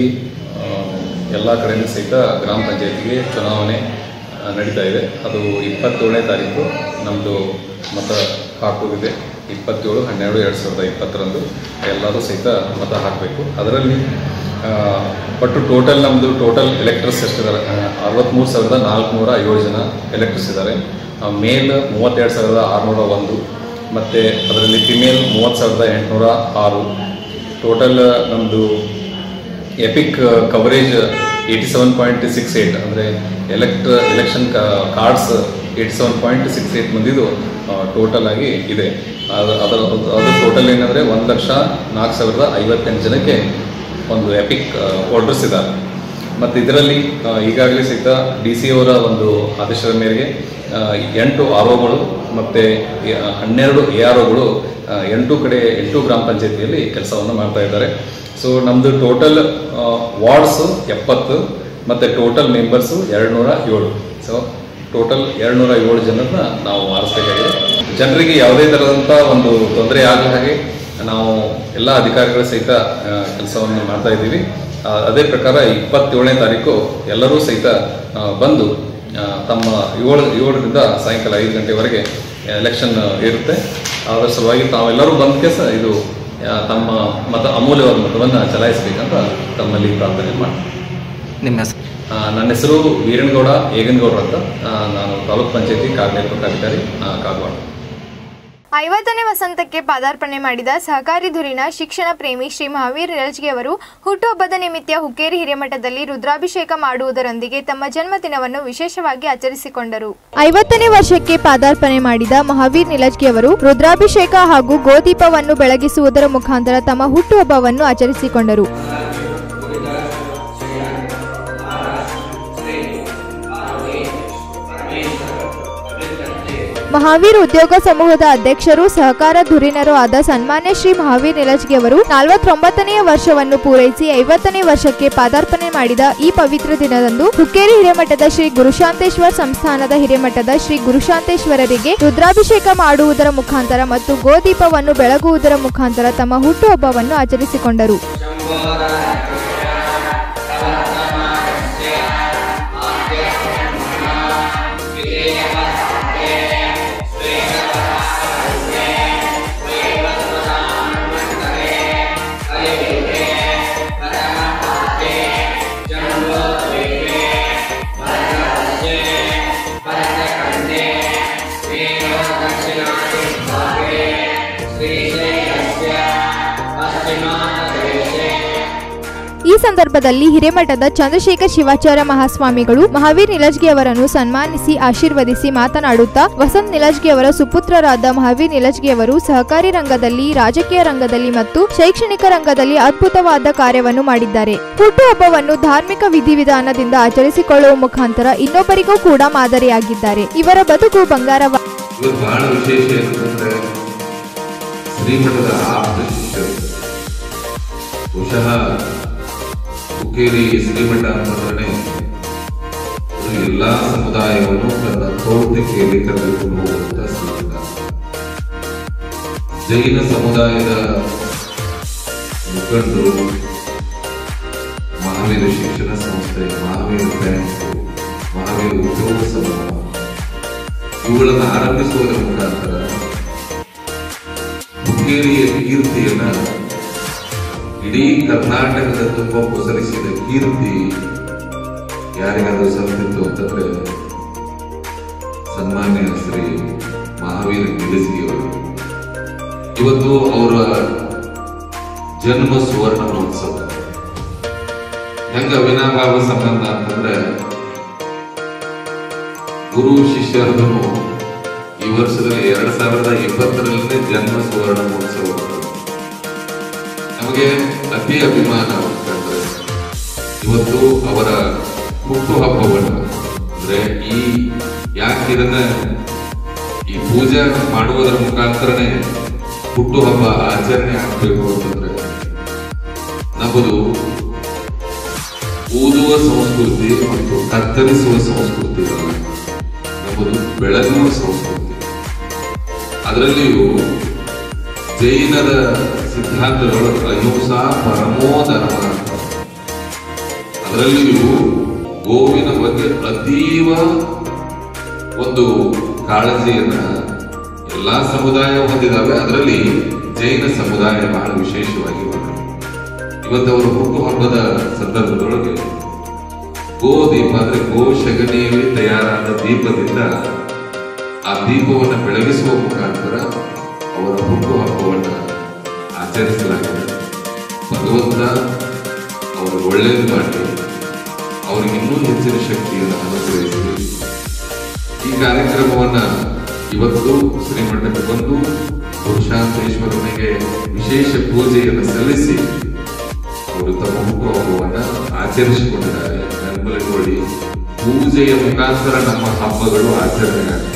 ಎಲ್ಲ ಕಡೆಯೂ ಸಹಿತ ಗ್ರಾಮ ಪಂಚಾಯತಿಗೆ ಚುನಾವಣೆ ನಡೀತಾ ಇದೆ. ಅದು ಇಪ್ಪತ್ತೇಳನೇ ತಾರೀಕು ನಮ್ಮದು ಮತ ಹಾಕುವುದಿದೆ. ಇಪ್ಪತ್ತೇಳು ಹನ್ನೆರಡು ಎರಡು ಸಾವಿರದ ಇಪ್ಪತ್ತರಂದು ಎಲ್ಲರೂ ಸಹಿತ ಮತ ಹಾಕಬೇಕು. ಅದರಲ್ಲಿ ಬಟ್ ಟೋಟಲ್ ನಮ್ಮದು ಟೋಟಲ್ ಎಲೆಕ್ಟರ್ಸ್ ಎಷ್ಟಿದ್ದಾರೆ? ಅರವತ್ತ್ಮೂರು ಸಾವಿರದ ನಾಲ್ಕುನೂರ ಏಳು ಜನ ಎಲೆಕ್ಟರ್ಸ್ ಇದ್ದಾರೆ. ಮೇಲ್ ಮೂವತ್ತೆರಡು ಸಾವಿರದ ಆರುನೂರ ಒಂದು ಮತ್ತು ಅದರಲ್ಲಿ ಫಿಮೇಲ್ ಮೂವತ್ತು ಸಾವಿರದ ಎಂಟುನೂರ ಆರು. ಟೋಟಲ್ ನಮ್ಮದು EPIC coverage eighty seven point six eight ಅಂದರೆ elect election cards eighty seven point six eight ಮಂದಿದು ಟೋಟಲ್ ಆಗಿ ಇದೆ. ಅದು ಅದರ ಅದು ಟೋಟಲ್ ಏನಂದರೆ ಒಂದು ಲಕ್ಷ ನಾಲ್ಕು ಸಾವಿರದ ಐವತ್ತೆಂಟು ಜನಕ್ಕೆ ಒಂದು ಎಪಿಕ್ ವೋಟರ್ಸ್ ಇದ್ದಾರೆ. ಮತ್ತು ಇದರಲ್ಲಿ ಈಗಾಗಲೇ ಸಹಿತ ಡಿ ಸಿ ಅವರ ಒಂದು ಆದೇಶದ ಮೇರೆಗೆ ಎಂಟು ಆರ್ ಒಗಳು ಮತ್ತು ಹನ್ನೆರಡು ಎ ಆರ್ ಒಗಳು ಎಂಟು ಕಡೆ ಎಂಟು ಗ್ರಾಮ ಪಂಚಾಯತಿಯಲ್ಲಿ ಕೆಲಸವನ್ನು ಮಾಡ್ತಾ ಇದ್ದಾರೆ. ಸೊ ನಮ್ಮದು ಟೋಟಲ್ ವಾರ್ಡ್ಸು ಎಪ್ಪತ್ತು ಮತ್ತು ಟೋಟಲ್ ಮೆಂಬರ್ಸು ಎರಡು ನೂರ ಏಳು. ಸೊ ಟೋಟಲ್ ಎರಡು ನೂರ ಏಳು ಜನರನ್ನ ನಾವು ಆರಿಸಬೇಕಾಗಿದೆ. ಜನರಿಗೆ ಯಾವುದೇ ಥರದಂಥ ಒಂದು ತೊಂದರೆ ಆಗದ ಹಾಗೆ ನಾವು ಎಲ್ಲ ಅಧಿಕಾರಿಗಳ ಸಹಿತ ಕೆಲಸವನ್ನು ಮಾಡ್ತಾ ಇದ್ದೀವಿ. ಅದೇ ಪ್ರಕಾರ ಇಪ್ಪತ್ತೇಳನೇ ತಾರೀಕು ಎಲ್ಲರೂ ಸಹಿತ ಬಂದು ತಮ್ಮ ಏಳು ಏಳರಿಂದ ಸಾಯಂಕಾಲ ಐದು ಗಂಟೆವರೆಗೆ ಎಲೆಕ್ಷನ್ ಇರುತ್ತೆ. ಅದರ ಸಲುವಾಗಿ ತಾವೆಲ್ಲರೂ ಬಂದ ಕೇಸ ಇದು ತಮ್ಮ ಮತ ಅಮೂಲ್ಯವಾದ ಮತವನ್ನು ಚಲಾಯಿಸಬೇಕಂತ ತಮ್ಮಲ್ಲಿ ಪ್ರಾರ್ಥನೆ ಮಾಡ್ತೀನಿ. ನಿಮ್ಮ ಹೆಸರು? ನನ್ನ ಹೆಸರು ವೀರನಗೌಡ ಏಗನಗೌಡರು ಅಂತ. ನಾನು ತಾಲೂಕ್ ಪಂಚಾಯತಿ ಕಾರ್ಯನಿರ್ವಾಹಕಾಧಿಕಾರಿ ಕಾಗವಾಡ. ಐವತ್ತನೇ ವಸಂತಕ್ಕೆ ಪಾದಾರ್ಪಣೆ ಮಾಡಿದ ಸಹಕಾರಿ ಧುರೀಣ ಶಿಕ್ಷಣ ಪ್ರೇಮಿ ಶ್ರೀ ಮಹಾವೀರ್ ನಿಲಜ್ಗಿ ಅವರು ಹುಟ್ಟುಹಬ್ಬದ ನಿಮಿತ್ತ ಹುಕ್ಕೇರಿ ಹಿರೇಮಠದಲ್ಲಿ ರುದ್ರಾಭಿಷೇಕ ಮಾಡುವುದರೊಂದಿಗೆ ತಮ್ಮ ಜನ್ಮದಿನವನ್ನು ವಿಶೇಷವಾಗಿ ಆಚರಿಸಿಕೊಂಡರು. ಐವತ್ತನೇ ವರ್ಷಕ್ಕೆ ಪಾದಾರ್ಪಣೆ ಮಾಡಿದ ಮಹಾವೀರ್ ನಿಲಜ್ಗಿ ಅವರು ರುದ್ರಾಭಿಷೇಕ ಹಾಗೂ ಗೋದೀಪವನ್ನು ಬೆಳಗಿಸುವುದರ ಮುಖಾಂತರ ತಮ್ಮ ಹುಟ್ಟುಹಬ್ಬವನ್ನು ಆಚರಿಸಿಕೊಂಡರು. ಮಹಾವೀರ್ ಉದ್ಯೋಗ ಸಮೂಹದ ಅಧ್ಯಕ್ಷರು ಸಹಕಾರ ಧುರೀಣರು ಆದ ಸನ್ಮಾನ್ಯ ಶ್ರೀ ಮಹಾವೀರ್ ನಿಲಜ್ಗಿ ಅವರು ನಲವತ್ತೊಂಬತ್ತನೆಯ ವರ್ಷವನ್ನು ಪೂರೈಸಿ ಐವತ್ತನೇ ವರ್ಷಕ್ಕೆ ಪಾದಾರ್ಪಣೆ ಮಾಡಿದ ಈ ಪವಿತ್ರ ದಿನದಂದು ಹುಕ್ಕೇರಿ ಹಿರೇಮಠದ ಶ್ರೀ ಗುರುಶಾಂತೇಶ್ವರ ಸಂಸ್ಥಾನದ ಹಿರೇಮಠದ ಶ್ರೀ ಗುರುಶಾಂತೇಶ್ವರರಿಗೆ ರುದ್ರಾಭಿಷೇಕ ಮಾಡುವುದರ ಮುಖಾಂತರ ಮತ್ತು ಗೋದೀಪವನ್ನು ಬೆಳಗುವುದರ ಮುಖಾಂತರ ತಮ್ಮ ಹುಟ್ಟುಹಬ್ಬವನ್ನು ಆಚರಿಸಿಕೊಂಡರು. ಈ ಸಂದರ್ಭದಲ್ಲಿ ಹಿರೇಮಠದ ಚಂದ್ರಶೇಖರ್ ಶಿವಾಚಾರ್ಯ ಮಹಾಸ್ವಾಮಿಗಳು ಮಹಾವೀರ್ ನಿಲಜ್ಗಿ ಅವರನ್ನು ಸನ್ಮಾನಿಸಿ ಆಶೀರ್ವದಿಸಿ ಮಾತನಾಡುತ್ತಾ ವಸಂತ್ ನಿಲಜ್ಗಿ ಅವರ ಸುಪುತ್ರರಾದ ಮಹಾವೀರ್ ನಿಲಜ್ಗಿ ಅವರು ಸಹಕಾರಿ ರಂಗದಲ್ಲಿ, ರಾಜಕೀಯ ರಂಗದಲ್ಲಿ ಮತ್ತು ಶೈಕ್ಷಣಿಕ ರಂಗದಲ್ಲಿ ಅದ್ಭುತವಾದ ಕಾರ್ಯವನ್ನು ಮಾಡಿದ್ದಾರೆ. ಹುಟ್ಟುಹಬ್ಬವನ್ನು ಧಾರ್ಮಿಕ ವಿಧಿವಿಧಾನದಿಂದ ಆಚರಿಸಿಕೊಳ್ಳುವ ಮುಖಾಂತರ ಇನ್ನೊಬ್ಬರಿಗೂ ಕೂಡ ಮಾದರಿಯಾಗಿದ್ದಾರೆ. ಇವರ ಬದುಕು ಬಂಗಾರವ. ಹುಕ್ಕೇರಿ ಶ್ರೀಮಠ ಅಂತಂದ್ರೆ ಎಲ್ಲಾ ಸಮುದಾಯವನ್ನು ತನ್ನ ತೋಟಕ್ಕೆ ಕರೆದುಕೊಂಡು ಹೋಗುವಂತ ಶ್ರೀಮಠ. ಜೈನ ಸಮುದಾಯದ ಮುಖಂಡರು, ಮಹಾವೀರ ಶಿಕ್ಷಣ ಸಂಸ್ಥೆ, ಮಹಾವೀರ ಬ್ಯಾಂಕ್, ಮಹಾವೀರ ಉದ್ಯೋಗ ಸಮೂಹ ಇವುಗಳನ್ನು ಆರಂಭಿಸುವುದರ ಮುಖಾಂತರ ಹುಕ್ಕೇರಿಯ ಕೀರ್ತಿಯನ್ನ ಇಡೀ ಕರ್ನಾಟಕದ ತುಂಬ ಪಸರಿಸಿದ ಕೀರ್ತಿ ಯಾರಿಗಾದ್ರೂ ಸಲ್ತಿತ್ತು ಅಂತಂದ್ರೆ ಸನ್ಮಾನ್ಯ ಶ್ರೀ ಮಹಾವೀರ ನಿಲಜ್ಗಿ ಅವರು. ಇವತ್ತು ಅವರ ಜನ್ಮ ಸುವರ್ಣ ಮಹೋತ್ಸವ ಹೆಂಗ ಅವಿನಾಭಾವ ಸಂಬಂಧ ಅಂತಂದ್ರೆ ಗುರು ಶಿಷ್ಯರದು ಈ ವರ್ಷದಲ್ಲಿ ಎರಡ್ ಸಾವಿರದ ಇಪ್ಪತ್ತರಲ್ಲೇ ಜನ್ಮ ಸುವರ್ಣ ಮಹೋತ್ಸವ. ನಮಗೆ ಅತಿ ಅಭಿಮಾನ ಅಂತಂದ್ರೆ ಇವತ್ತು ಅವರ ಹುಟ್ಟುಹಬ್ಬವನ್ನು ಅಂದ್ರೆ ಈ ಯಾಕೆ ಇದನ್ನ ಈ ಪೂಜೆ ಮಾಡುವುದರ ಮುಖಾಂತರನೇ ಹುಟ್ಟುಹಬ್ಬ ಆಚರಣೆ ಆಗಬೇಕು ಅಂತಂದ್ರೆ ನಮ್ಮದು ಊದುವ ಸಂಸ್ಕೃತಿ ಮತ್ತು ಕತ್ತರಿಸುವ ಸಂಸ್ಕೃತಿ ಅಲ್ಲ, ನಮ್ಮದು ಬೆಳಗುವ ಸಂಸ್ಕೃತಿ. ಅದರಲ್ಲಿಯೂ ಜೈನದ ಸಿದ್ಧಾಂತದೊಳಗೆ ಅಹಿಂಸಾ ಪರಮೋ ಧರ್ಮ, ಅದರಲ್ಲಿಯೂ ಗೋವಿನ ಬಗ್ಗೆ ಅತೀವ ಒಂದು ಕಾಳಜಿಯನ್ನ ಎಲ್ಲಾ ಸಮುದಾಯ ಹೊಂದಿದಾವೆ. ಅದರಲ್ಲಿ ಜೈನ ಸಮುದಾಯ ಬಹಳ ವಿಶೇಷವಾಗಿ ಹೊಂದಿದೆ. ಇವತ್ತು ಅವರ ಹುಟ್ಟುಹಬ್ಬದ ಸಂದರ್ಭದೊಳಗೆ ಗೋ ದೀಪ ಅಂದ್ರೆ ಗೋ ಶಗಣಿಯಲ್ಲಿ ತಯಾರಾದ ದೀಪದಿಂದ ಆ ದೀಪವನ್ನು ಬೆಳಗಿಸುವ ಮುಖಾಂತರ ಅವರ ಹುಟ್ಟುಹಬ್ಬವನ್ನು ಆಚರಿಸಲಾಗಿದೆ. ಭಗವಂತ ಅವರು ಒಳ್ಳೇದು ಮಾಡಿ ಅವರಿಗೆ ಇನ್ನೂ ಹೆಚ್ಚಿನ ಶಕ್ತಿಯನ್ನು ಅನುಗ್ರಹಿಸಿ ಈ ಕಾರ್ಯಕ್ರಮವನ್ನ ಇವತ್ತು ಶ್ರೀಮಠಕ್ಕೆ ಬಂದು ಗುರುಶಾಂತೇಶ್ವರನಿಗೆ ವಿಶೇಷ ಪೂಜೆಯನ್ನು ಸಲ್ಲಿಸಿ ಅವರು ತಮ್ಮ ಹುಟ್ಟುಹಬ್ಬವನ್ನು ಆಚರಿಸಿಕೊಂಡಿದ್ದಾರೆ. ನೆನಪಲ್ಲಿ ನೋಡಿ, ಪೂಜೆಯ ಮುಖಾಂತರ ನಮ್ಮ ಹಬ್ಬಗಳು ಆಚರಣೆ ಆಗ್ತವೆ.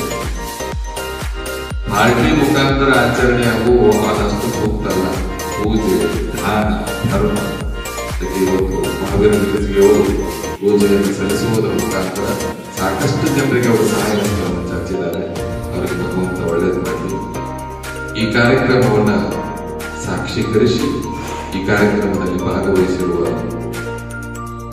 ಪಾರ್ಟಿ ಮುಖಾಂತರ ಆಚರಣೆ ಆಗುವ ಆದಷ್ಟು ಸೂಕ್ತಲ್ಲ. ಪೂಜೆ, ದಾನ, ಧರ್ಮ ಇವತ್ತು ಮಹಾವೀರ ನಿಲಜ್ಗಿ ಅವರು ಪೂಜೆಯನ್ನು ಸಲ್ಲಿಸುವುದರ ಮುಖಾಂತರ ಸಾಕಷ್ಟು ಜನರಿಗೆ ಅವರು ಸಹಾಯವನ್ನು ಚಾಚಿದ್ದಾರೆ. ಅವರಿಗೆ ಭಗವಂತ ಒಳ್ಳೆಯದು ಮಾಡಲಿ. ಈ ಕಾರ್ಯಕ್ರಮವನ್ನ ಸಾಕ್ಷೀಕರಿಸಿ ಈ ಕಾರ್ಯಕ್ರಮದಲ್ಲಿ ಭಾಗವಹಿಸಿರುವ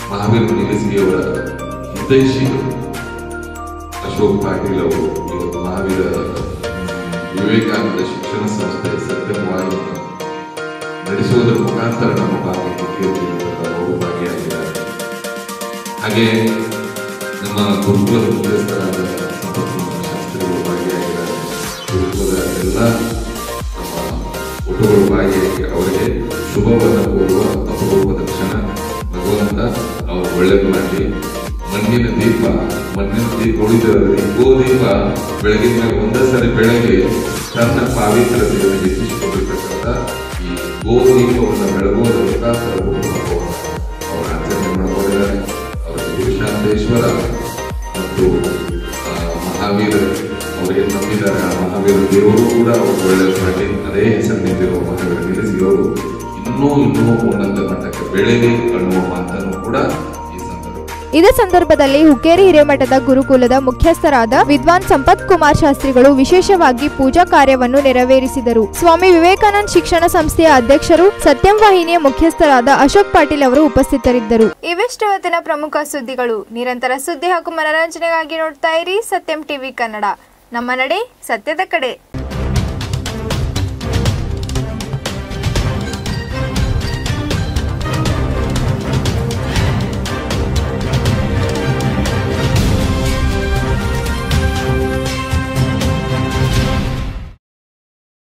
ಮಹಾವೀರ ನಿಲಸಿಗೆಯವರ ಹಿತೈಷಿಗಳು ಅಶೋಕ್ ಪಾಟೀಲ್ ಅವರು ಇವತ್ತು ಮಹಾವೀರ ವಿವೇಕಾನಂದ ಶಿಕ್ಷಣ ಸಂಸ್ಥೆ ಸತ್ಯವಾಹಿನಿ ನಡೆಸುವುದರ ಮುಖಾಂತರ ನಮ್ಮ ಭಾಗಕ್ಕೆ ಅವರು ಭಾಗಿಯಾಗಿದ್ದಾರೆ. ಹಾಗೆ ನಮ್ಮ ಗುರುಕುಲದ ಮುಖ್ಯಸ್ಥರಾದ ಸಂಪತ್ಕುಮಾರ ಶಾಸ್ತ್ರಿಗಳು ಭಾಗಿಯಾಗಿದ್ದಾರೆ. ಗುರುಕುಲದ ಎಲ್ಲ ನಮ್ಮ ಒಟುಗಳು ಭಾಗಿಯಾಗಿ ಅವರಿಗೆ ಶುಭವನ್ನು ಕೋರುವ ಅಪರೂಪದ ಕ್ಷಣ. ಭಗವಂತ ಅವರು ಒಳ್ಳೆದು ಮಾಡಲಿ. ಮಣ್ಣಿನ ದೀಪ ಮಣ್ಣಿನ ದೀಪ ಉಳಿದಿರೋದ್ರೆ ಗೋ ದೀಪ ಬೆಳಗಿನ ಮೇಲೆ ಒಂದೇ ಸಾರಿ ಬೆಳಗ್ಗೆ ತನ್ನ ಪಾವಿತ್ರತೆಯನ್ನು ಹೆಚ್ಚಿಸಿಕೊಂಡಿರ್ತಕ್ಕಂಥ ಈ ಗೋ ದೀಪವನ್ನು ಬೆಳಗುವುದರ ಮುಖಾಂತರ ಅವರು ಆಚರಣೆ ಮಾಡಿಕೊಂಡಿದ್ದಾರೆ. ಅವರಿಗೆ ಗುರುಶಾಂತೇಶ್ವರ ಮತ್ತು ಮಹಾವೀರ ಅವರಿಗೆ ನಂಬಿದ್ದಾರೆ. ಆ ಮಹಾವೀರ ದೇವರು ಕೂಡ ಅವರು ಒಳ್ಳೆಯದು ಮಾಡಿ ಅದೇ ಹೆಸರು ನಿಂತಿರುವ ಮಹಾವೀರ ನಿಲ್ಲಿಸಿದವರು ಇನ್ನೂ ಇನ್ನೂ ಉನ್ನತ ಮಟ್ಟಕ್ಕೆ ಬೆಳೆಯಲಿ ಅನ್ನುವ ಮಾತನ್ನು ಕೂಡ ಇದೇ ಸಂದರ್ಭದಲ್ಲಿ ಹುಕ್ಕೇರಿ ಹಿರೇಮಠದ ಗುರುಕುಲದ ಮುಖ್ಯಸ್ಥರಾದ ವಿದ್ವಾನ್ ಸಂಪತ್ ಕುಮಾರ್ ಶಾಸ್ತ್ರಿಗಳು ವಿಶೇಷವಾಗಿ ಪೂಜಾ ಕಾರ್ಯವನ್ನು ನೆರವೇರಿಸಿದರು. ಸ್ವಾಮಿ ವಿವೇಕಾನಂದ ಶಿಕ್ಷಣ ಸಂಸ್ಥೆಯ ಅಧ್ಯಕ್ಷರು, ಸತ್ಯಂ ವಾಹಿನಿಯ ಮುಖ್ಯಸ್ಥರಾದ ಅಶೋಕ್ ಪಾಟೀಲ್ ಅವರು ಉಪಸ್ಥಿತರಿದ್ದರು. ಇವೆಷ್ಟು ಹೊತ್ತಿನ ಪ್ರಮುಖ ಸುದ್ದಿಗಳು. ನಿರಂತರ ಸುದ್ದಿ ಹಾಗೂ ಮನರಂಜನೆಗಾಗಿ ನೋಡ್ತಾ ಇರಿ ಸತ್ಯಂ ಟಿವಿ ಕನ್ನಡ. ನಮ್ಮ ನಡೆ ಸತ್ಯದ ಕಡೆ.